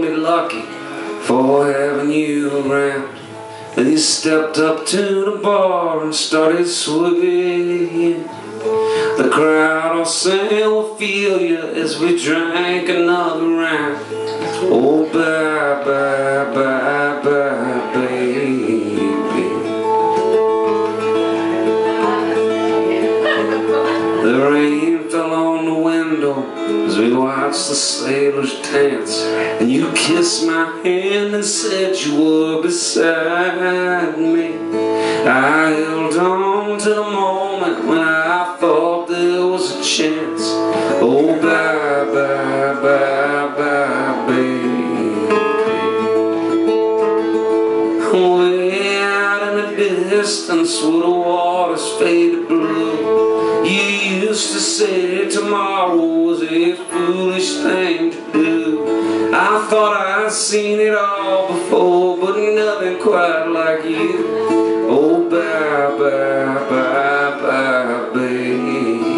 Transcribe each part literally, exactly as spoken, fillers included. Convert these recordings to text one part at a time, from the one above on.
me lucky for having you around. And you stepped up to the bar and started swaying. The crowd all sang Ophelia as we drank another round. Oh, bye, bye, bye, bye, baby. The rain fell on the window as we watched the sailors dance. And you kissed my hand and said you were beside me. I held on to the moment when I thought there was a chance. Oh, bye, bye, bye, bye, baby. Way out in the distance where the waters faded blue, you used to say tomorrow was a foolish thing to do. I thought I'd seen it all before, but nothing quite like you. Oh, bye, bye, bye, bye, baby.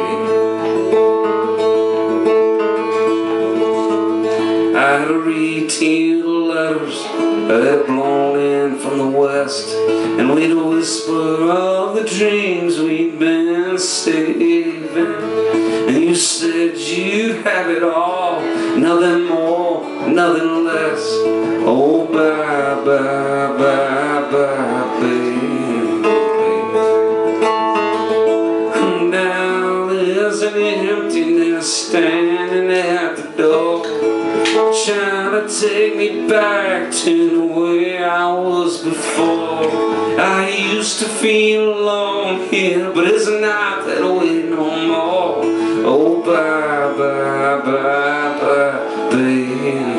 I'd read to you the letters that had blown in from the west, and we'd whisper of the dreams we'd been saving. And you said you have it all, nothing more, nothing less. Oh, bye, bye, bye, bye, baby. Now there's an emptiness standing at the door, trying to take me back to the way I was before. I used to feel alone here, but it's not that way no more. Oh, bye, bye, bye, bye, baby.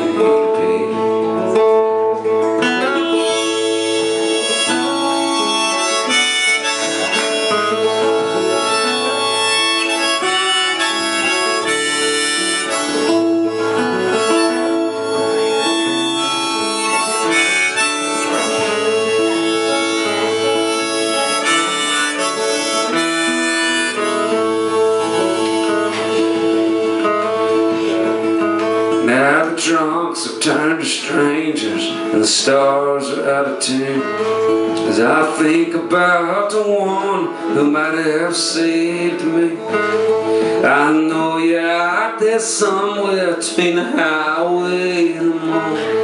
Now the drunks have turned to strangers, and the stars are out of tune, as I think about the one who might have saved me. I know you're out there somewhere between the highway and the moon.